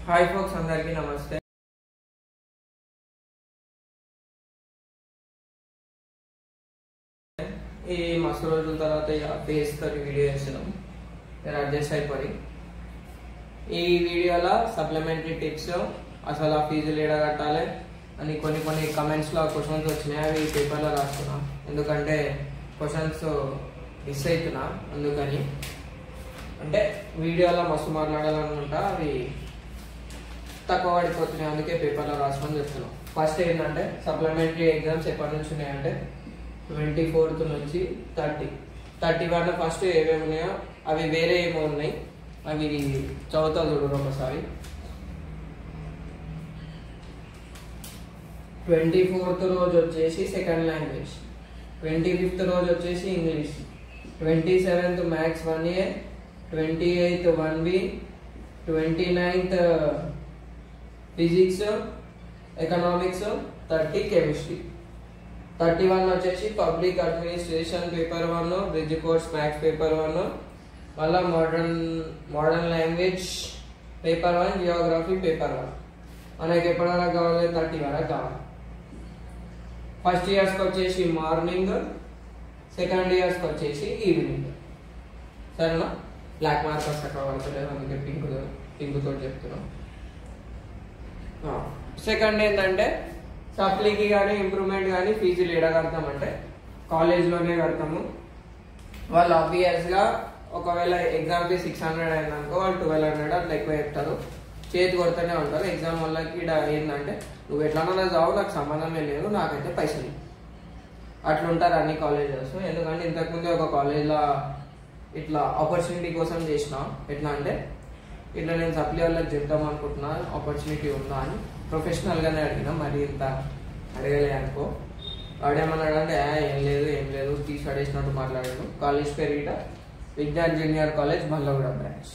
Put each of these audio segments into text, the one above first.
Hi folks, అందరికీ నమస్తే. ఈ మస్తు రోజుల తర్వాత ఫేస్ తోటి వీడియో చేస్తున్నాం. నేను అడ్జస్ట్ అయిపోయి ఈ వీడియోలో సప్లిమెంటరీ టిప్స్, అసలు ఆ ఫీజులు ఏడ కట్టాలి అని కొన్ని కమెంట్స్లో క్వశ్చన్స్ వచ్చినాయి. అవి పేపర్లో రాస్తున్నా, ఎందుకంటే క్వశ్చన్స్ మిస్ అవుతున్నా. అందుకని అంటే వీడియోలో మస్తు మాట్లాడాలనుకుంటా, అవి తక్కువ పడిపోతున్నాయి, అందుకే పేపర్లో రాసుకొని చెప్తున్నాం. ఫస్ట్ ఏంటంటే సప్లిమెంటరీ ఎగ్జామ్స్ ఎప్పటి నుంచి ఉన్నాయంటే 24th నుంచి 31 ఫస్ట్ ఏమేమి ఉన్నాయో అవి వేరే ఏమో ఉన్నాయి, అవి చదువుతా చూడరు ఒకసారి. 24th రోజు వచ్చేసి సెకండ్ లాంగ్వేజ్, 25th రోజు వచ్చేసి English, 27th maths 1A, 28th 1B, 29th physics, economics, 30 chemistry, 31 వచ్చేసి public administration paper 1, bridge course maths paper 1, మళ్ళీ modern language paper 1, geography paper 1. మనకి ఎప్పటి వరకు కావాలి? 30 వరకు కావాలి. ఫస్ట్ ఇయర్స్కి వచ్చేసి మార్నింగ్, సెకండ్ ఇయర్స్కి వచ్చేసి ఈవినింగ్. సరేనా? బ్లాక్ మార్కర్స్ అక్కడ పడతలేదు, అందుకే పింక్ తోటి చెప్తున్నాం. సెకండ్ ఏంటంటే సప్లీకి కానీ ఇంప్రూవ్మెంట్ కానీ ఫీజులు ఏడ కడతామంటే కాలేజ్లోనే కడతాము. వాళ్ళు ఆబ్వియస్గా ఒకవేళ ఎగ్జామ్కి 600 అయిందనుకో, వాళ్ళు 1200 అట్లా ఎక్కువ చెప్తారు, చేతి కొడుతూనే ఉంటారు. ఎగ్జామ్ వాళ్ళకి ఇక్కడ ఏంటంటే నువ్వు ఎట్లన్నా చావు, నాకు సంబంధమే లేదు, నాకైతే పైసలు అట్లుంటారు అన్ని కాలేజెస్. ఎందుకంటే ఇంతకుముందే ఒక కాలేజ్లో ఇట్లా ఆపర్చునిటీ కోసం చేసిన. ఎట్లా అంటే ఇట్లా నేను సప్లీ వాళ్ళకి చెప్దాం అనుకుంటున్నా, ఆపర్చునిటీ ఉందా అని ప్రొఫెషనల్గానే అడిగినా, మరి ఇంత అడగలే అనుకో. వాడేమన్నాడంటే ఏం లేదు తీసి అడేసినట్టు మాట్లాడాడు. కాలేజ్ పేరు ఇట Vignan junior college, Mallaguda branch.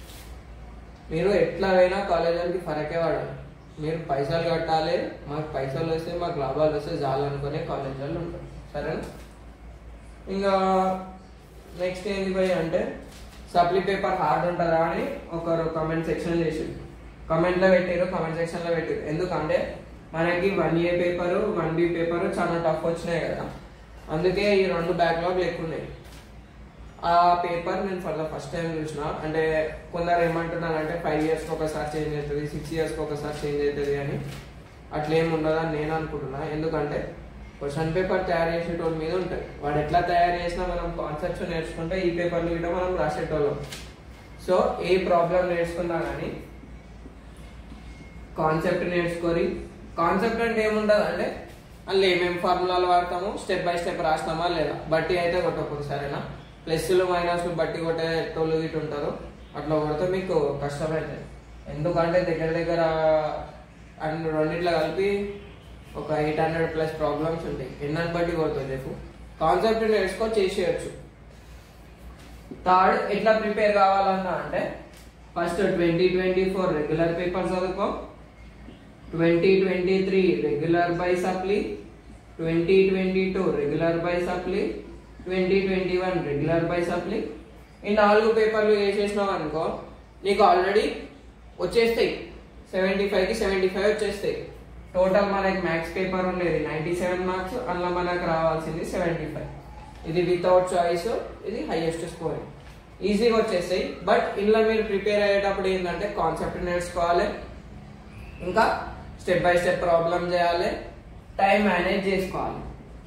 మీరు ఎట్లా అయినా కాలేజీలకి ఫరకే వాడాలి. మీరు పైసలు కట్టాలి, మాకు పైసలు వస్తే మాకు లాభాలు వస్తే చాలు అనుకునే కాలేజీలు ఉంటారు. సరేనా? ఇంకా నెక్స్ట్ ఏంది భయ్ అంటే సప్లీ పేపర్ హార్డ్ ఉంటుందా అని ఒకరు కమెంట్ సెక్షన్ చేసారు, కమెంట్ సెక్షన్లో పెట్టారు. ఎందుకంటే మనకి 1A పేపరు 1B పేపరు చాలా టఫ్ వచ్చినాయి కదా, అందుకే ఈ 2 బ్యాక్లాగ్లు ఎక్కువ ఉన్నాయి. ఆ పేపర్ నేను ఫస్ట్ టైం చూసిన. అంటే కొందరు ఏమంటున్నారంటే 5 yearsకి ఒకసారి చేంజ్ అవుతుంది, 6 yearsకి ఒకసారి చేంజ్ అవుతుంది అని. అట్లేమి ఉండదని నేను అనుకుంటున్నా. ఎందుకంటే క్వశ్చన్ పేపర్ తయారు చేసేటోళ్ళ మీద ఉంటుంది, వాడు ఎట్లా తయారు చేసినా మనం కాన్సెప్ట్స్ నేర్చుకుంటే ఈ పేపర్లు కూడా మనం రాసేటోళ్ళం. సో ఏ ప్రాబ్లం నేర్చుకున్నా కానీ కాన్సెప్ట్ నేర్చుకొని, కాన్సెప్ట్ అంటే ఏముండదు అంటే అందులో ఏమేమి ఫార్ములాలు వాడతాము, స్టెప్ బై స్టెప్ రాస్తామా లేదా, బట్టి అయితే కొట్టకూడదు. సరేనా? ప్లస్లు మైనస్లు బట్టి కొట్టేటోళ్ళు గిట్టు ఉంటారు, అట్లా కొడితే మీకు కష్టమవుతుంది. ఎందుకంటే దగ్గర రెండిట్లో కలిపి ఒక 800+ ప్రాబ్లమ్స్ ఉంటాయి. ఎన్నని బట్టి కొడుతుంది రేపు. కాన్సెప్ట్ నేర్చుకో చేసేయచ్చు. థర్డ్ ఎట్లా ప్రిపేర్ కావాలన్నా అంటే ఫస్ట్ 2024 రెగ్యులర్ పేపర్ చదువుకో, 2023 regular by supply, 2022 regular by supply, 2021 regular by supply. ఈ 4 పేపర్లు వేసేసినావు అనుకో, నీకు ఆల్రెడీ వచ్చేస్తాయి 75కి 75 వచ్చేస్తాయి. టోటల్ మనకి మ్యాథ్స్ పేపర్ ఉండేది 97 మార్క్స్, అందులో మనకు రావాల్సింది 75. ఇది వితౌట్ చాయిస్, ఇది హైయెస్ట్ స్కోరింగ్, ఈజీగా వచ్చేస్తాయి. బట్ ఇందులో మీరు ప్రిపేర్ అయ్యేటప్పుడు ఏంటంటే కాన్సెప్ట్ నేర్చుకోవాలి, ఇంకా స్టెప్ బై స్టెప్ ప్రాబ్లం చేయాలి, టైం మేనేజ్ చేసుకోవాలి.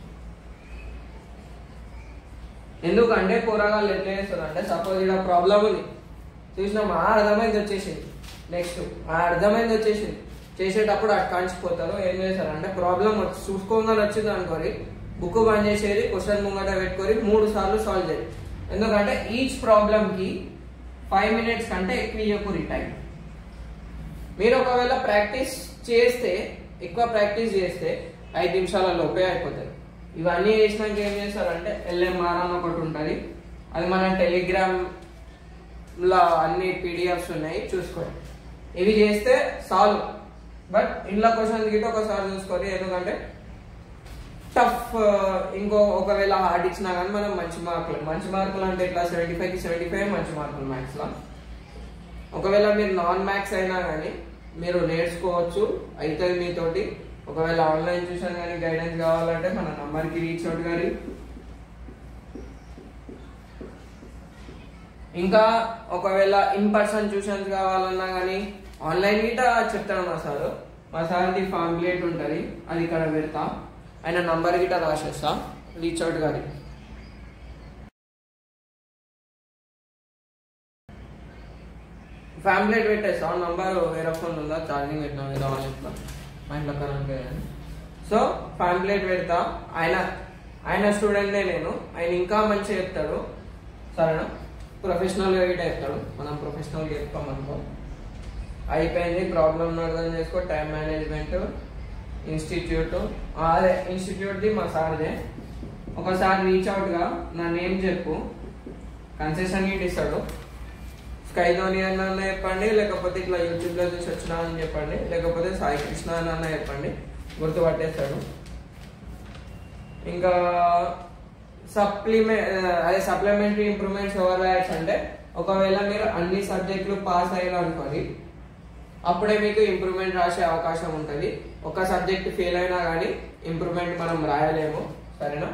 ఎందుకంటే కూరగాయలు ఎట్లా చేస్తారు అంటే సపోజ్ ఇక్కడ ప్రాబ్లం ఉంది చూసినాం, అర్థమైంది వచ్చేసింది, నెక్స్ట్ అర్థమైంది వచ్చేసింది, చేసేటప్పుడు అటు కాంచిపోతారు. ఏం చేశారంటే ప్రాబ్లం చూసుకోగానే వచ్చింది అనుకోరి, బుక్ బంద్ చేసేది, క్వశ్చన్ ముంగట పెట్టుకొని 3 సార్లు సాల్వ్ చేయాలి. ఎందుకంటే ఈచ్ ప్రాబ్లంకి 5 minutes కంటే ఎక్కువ ఇవ్వకూరి టైం. మీరు ఒకవేళ ప్రాక్టీస్ చేస్తే, ఎక్కువ ప్రాక్టీస్ చేస్తే 5 నిమిషాలలోపే అయిపోతుంది. ఇవన్నీ చేసినాక ఏం చేస్తారంటే LMR అని ఒకటి ఉంటుంది, అది మన టెలిగ్రామ్లో అన్ని PDFs ఉన్నాయి, చూసుకోండి. ఇవి చేస్తే సాల్వ్. బట్ ఇంట్లో క్వశ్చన్ గిట్ట ఒకసారి చూసుకోండి, ఎందుకంటే టఫ్ ఇంకో ఒకవేళ హార్డ్ ఇచ్చినా కానీ మనం మంచి మార్కులు అంటే ఇట్లా 75కి 75 మంచి మార్కులు మ్యాథ్స్లో. ఒకవేళ మీరు నాన్ మ్యాథ్స్ అయినా కానీ మీరు నేర్చుకోవచ్చు, అవుతుంది మీతోటి. ఒకవేళ ఆన్లైన్ ట్యూషన్ కానీ గైడెన్స్ కావాలంటే మన నంబర్కి రీచ్ అవుట్ కానీ. ఇంకా ఒకవేళ ఇన్ పర్సన్ ట్యూషన్స్ కావాలన్నా కానీ ఆన్లైన్ గిట చెప్తాడు మా సార్ది పాంప్లెట్ ఉంటుంది, అది ఇక్కడ పెడతా, ఆయన నంబర్ గిట రాసేస్తా, రీచ్ అవుట్ కానీ. పాంప్లెట్ పెట్టేస్తా, నంబర్ వేరే ఫోన్ ఉందా, ఛార్జింగ్ పెట్టినా ఏదో అని చెప్తా, మా ఇంట్లో కరెంట్. సో పాంప్లెట్ పెడతా, ఆయన స్టూడెంట్నే నేను, ఆయన ఇంకా మంచిగా చెప్తాడు. సరేనా? ప్రొఫెషనల్గా గిట్ట చెప్తాడు, మనం ప్రొఫెషనల్గా చెప్తాం అనుకో. అయిపోయింది, ప్రాబ్లం అర్థం చేసుకో. టైం మేనేజ్మెంట్ ఇన్స్టిట్యూట్, అదే ఇన్స్టిట్యూట్ది మా సార్దే. ఒకసారి రీచ్ అవుట్గా నా నేమ్ చెప్పు, కన్సెషన్ గిట్ ఇస్తాడు. స్కై ధోని అన్న చెప్పండి, లేకపోతే ఇట్లా యూట్యూబ్లో చూసి వచ్చినా అని చెప్పండి, లేకపోతే సాయి కృష్ణ అన్న చెప్పండి, గుర్తుపట్టేస్తాడు. ఇంకా సప్లిమెంటరీ ఇంప్రూవ్మెంట్స్ ఓవర్ ల్యాడ్స్ అంటే ఒకవేళ మీరు అన్ని సబ్జెక్టులు పాస్ అయ్యారు అనుకోండి, అప్పుడే మీకు ఇంప్రూవ్మెంట్ రాసే అవకాశం ఉంటుంది. ఒక సబ్జెక్ట్ ఫెయిల్ అయినా కానీ ఇంప్రూవ్మెంట్ మనం రాయలేము. సరేనా?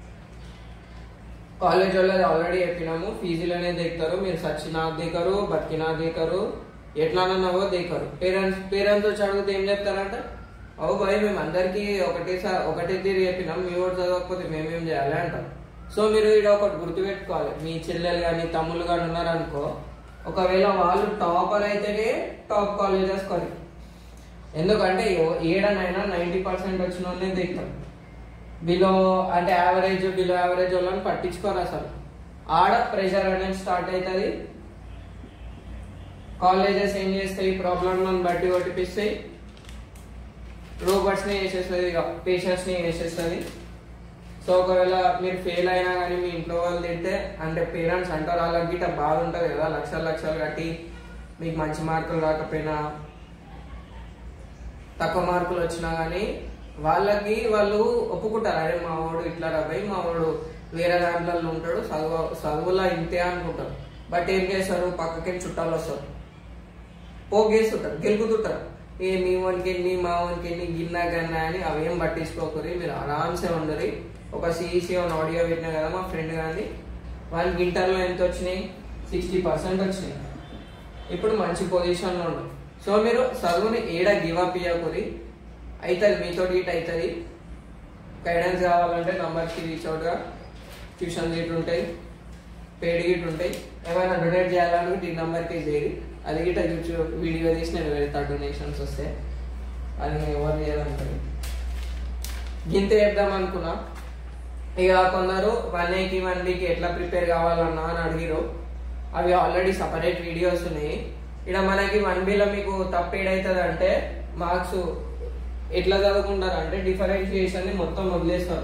కాలేజ్ వాళ్ళది ఆల్రెడీ చెప్పినాము, ఫీజులనే దిగుతారు, మీరు సచ్చినా దిగరు, బతికినా దిగరు, ఎట్లానన్నావో దిగరు. పేరెంట్స్ వచ్చి అడిగితే ఏం చెప్తారంటే, అవు భయ్ మేము అందరికీ ఒకటే తీరు చెప్పినాం, మీ వాడు చదవకపోతే మేమేం చేయాలి అంటాం. సో మీరు ఇక్కడ ఒకటి గుర్తుపెట్టుకోవాలి, మీ చెల్లెలు కానీ తమ్ముళ్ళు కానీ ఉన్నారనుకో, ఒకవేళ వాళ్ళు టాపర్ అయితేనే టాప్ కాలేజెస్ కొని, ఎందుకంటే ఏడనైనా 90% వచ్చిన వాళ్ళని దిగుతాం. బిలో యావరేజ్ వాళ్ళని పట్టించుకోరు అసలు. ఆడ ప్రెషర్ అనేది స్టార్ట్ అవుతుంది. కాలేజెస్ ఏం చేస్తాయి, ప్రాబ్లమ్లను బట్టి కొట్టిపిస్తాయి, రోబోట్స్ని వేసేస్తుంది, ఇక పేషెంట్స్ని వేసేస్తుంది. సో ఒకవేళ మీరు ఫెయిల్ అయినా కానీ మీ ఇంట్లో వాళ్ళు తింటే అంటే పేరెంట్స్ అంటారు, వాళ్ళకి గిట్ట బాధ ఉంటుంది కదా, లక్షలు కట్టి మీకు మంచి మార్కులు రాకపోయినా తక్కువ మార్కులు వచ్చినా కానీ వాళ్ళు ఒప్పుకుంటారు, అరే మా వాడు ఇట్లా రాబోయి, మా వాడు వేరే దాంట్లో ఉంటాడు, చదువులా ఇంతే అనుకుంటారు. బట్ ఏం చేస్తారు, పక్కకి చుట్టాలు వస్తారు, పోగేస్తుంటారు, గెలుపుతుంటారు, ఏ మీ వానికి ఎన్ని మా వానికి ఎన్ని గిన్నా గన్నా అని అవేం పట్టించుకోకరి, మీరు ఆరామ్సే ఉండరు. ఒక సిఈసి ఆడియో పెట్టినా కదా మా ఫ్రెండ్ కానీ, వాళ్ళకి ఇంటర్లో ఎంత వచ్చినాయి, 60% వచ్చినాయి. ఇప్పుడు మంచి పొజిషన్లో ఉండదు. సో మీరు చదువుని ఏడా గివప్ ఇవ్వకూరి, అవుతుంది మీతో గిట్ అవుతుంది. గైడెన్స్ కావాలంటే నంబర్కి రీచ్ అవుట్గా, ట్యూషన్ గిట్ ఉంటాయి, పేడ్ గిట్ ఉంటాయి. ఏమైనా డొనేట్ చేయాలనుకుంటే ఈ నెంబర్కి చేయాలి, అది గిట్ట యూట్యూబ్ వీడియో తీసి నేను వెళ్తా, డొనేషన్స్ వస్తే అది నేను ఎవరు చేయాలంటారు. గింత చెప్దాం అనుకున్నా. ఇక కొందరు 1 వీక్ ఎట్లా ప్రిపేర్ కావాలన్నా అని అడిగిరు, అవి ఆల్రెడీ సపరేట్ వీడియోస్ ఉన్నాయి. ఇక్కడ మనకి 1Bలో మీకు తప్పు ఏడవుతుంది అంటే, మార్క్స్ ఎట్లా చదువుకుంటారు అంటే డిఫరెన్షియేషన్ ని మొత్తం వదిలేస్తారు.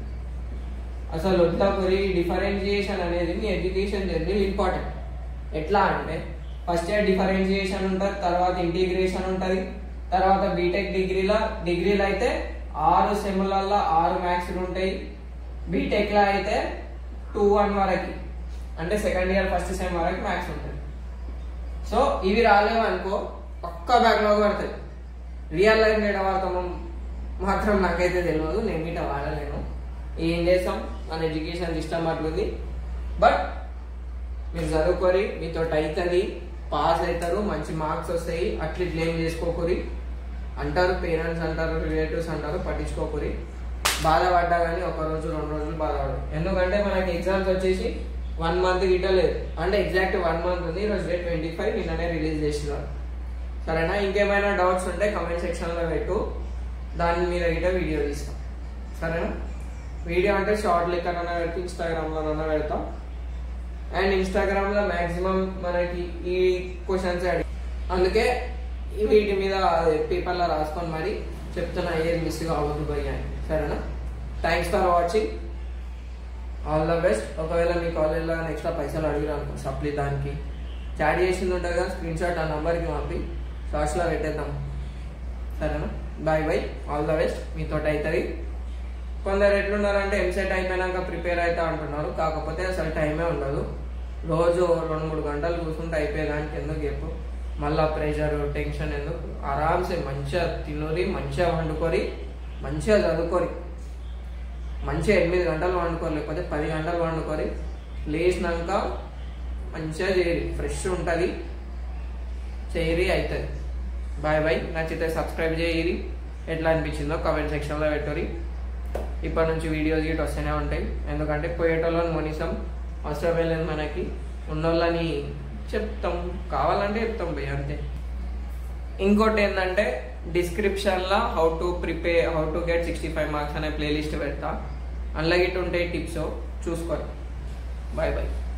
అసలు వద్దాపురి డిఫరెన్షియేషన్ అనేది మీ ఎడ్యుకేషన్ జర్నీ ఇంపార్టెంట్. ఎట్లా అంటే ఫస్ట్ ఇయర్ డిఫరెన్షియేషన్ ఉంటుంది, తర్వాత ఇంటిగ్రేషన్ ఉంటుంది, తర్వాత బీటెక్ డిగ్రీలో అయితే 6 సెమ్లలో 6 మ్యాథ్స్లు ఉంటాయి. బీటెక్ లో అయితే 2-1 వరకు, అంటే సెకండ్ ఇయర్ ఫస్ట్ సెమ్ వరకు మ్యాథ్స్ ఉంటుంది. సో ఇవి రాలేవు అనుకో పక్కా బ్యాక్లాగ్ పడతాయి. రియల్ లైఫ్ డేటా వాడతాము మాత్రం నాకైతే తెలియదు, నేను ఇట వాడలేను. ఏం చేస్తాం, మన ఎడ్యుకేషన్ సిస్టమ్ అట్లుంది. బట్ మీరు చదువుకోరి, మీతో అవుతుంది, పాస్ అవుతారు, మంచి మార్క్స్ వస్తాయి, అట్లా బ్లేమ్ చేసుకోకూరి. అంటారు పేరెంట్స్ అంటారు, రిలేటివ్స్ అంటారు, పట్టించుకోకూరి. బాధపడ్డా కానీ 1 రోజు 2 రోజులు బాధపడదు. ఎందుకంటే మనకి ఎగ్జామ్స్ వచ్చేసి 1 మంత్ గిట్ట లేదు, అంటే ఎగ్జాక్ట్ 1 మంత్ ఉంది. ఈరోజు డేట్ 25, నిన్ననే రిలీజ్ చేసినారు. సరేనా? ఇంకేమైనా డౌట్స్ ఉంటే కమెంట్ సెక్షన్లో పెట్టు, దాని మీద గిట్ట వీడియో తీస్తాం. సరేనా? వీడియో అంటే షార్ట్ లెక్కనన్నా పెట్టి ఇన్స్టాగ్రామ్లోనన్నా పెడతాం. అండ్ ఇన్స్టాగ్రామ్లో మ్యాక్సిమం మనకి ఈ క్వశ్చన్స్ అడిగి, అందుకే వీటి మీద పేపర్లో రాసుకొని మరి చెప్తున్నా, ఏది మిస్ కావద్దు భయ్య అని. సరేనా? Thanks for watching, all the best. ఒకవేళ మీ కాలేజ్లో ఎక్స్ట్రా పైసలు అడిగిరా అనుకో, సప్లీ దానికి చాట్ చేసింది ఉంటుంది కదా, స్క్రీన్ షాట్ ఆ నెంబర్కి పంపి షార్ట్స్లో పెట్టేద్దాం. సరేనా? Bye bye, all the best. మీతో అవుతుంది. కొందరు ఎట్లున్నారంటే ఎంసెట్ అయిపోయినాక ప్రిపేర్ అవుతా అంటున్నారు, కాకపోతే అసలు టైమే ఉండదు. రోజు 2-3 గంటలు కూర్చుంటే అయిపోయేదానికి ఎందుకు చెప్పు, మళ్ళీ ప్రెషర్ టెన్షన్ ఎందుకు? ఆరామ్సే మంచిగా తినురి, మంచిగా వండుకొని, మంచిగా చదువుకొని, మంచిగా 8 గంటలు వండుకోరు, లేకపోతే 10 గంటలు వండుకొని లేచినాక మంచిగా చేయరి, ఫ్రెష్ ఉంటుంది, చేయరి అవుతుంది. Bye bye. నచ్చితే సబ్స్క్రైబ్ చేయరి, ఎట్లా అనిపించిందో కామెంట్ సెక్షన్లో పెట్టురి. ఇప్పటి నుంచి వీడియోస్ గిట్ వస్తూనే ఉంటాయి, ఎందుకంటే పోయేటోళ్ళని మొనిసం అవసరమే లేదు మనకి, ఉన్నోళ్ళని చెప్తాం, కావాలంటే చెప్తాం పోయి అంతే. ఇంకోటి ఏంటంటే డిస్క్రిప్షన్లో హౌ టు గెట్ 65 మార్క్స్ అనే ప్లేలిస్ట్ పెడతా, అందులో గిట్ ఉంటాయి టిప్స్, చూసుకోండి. Bye bye.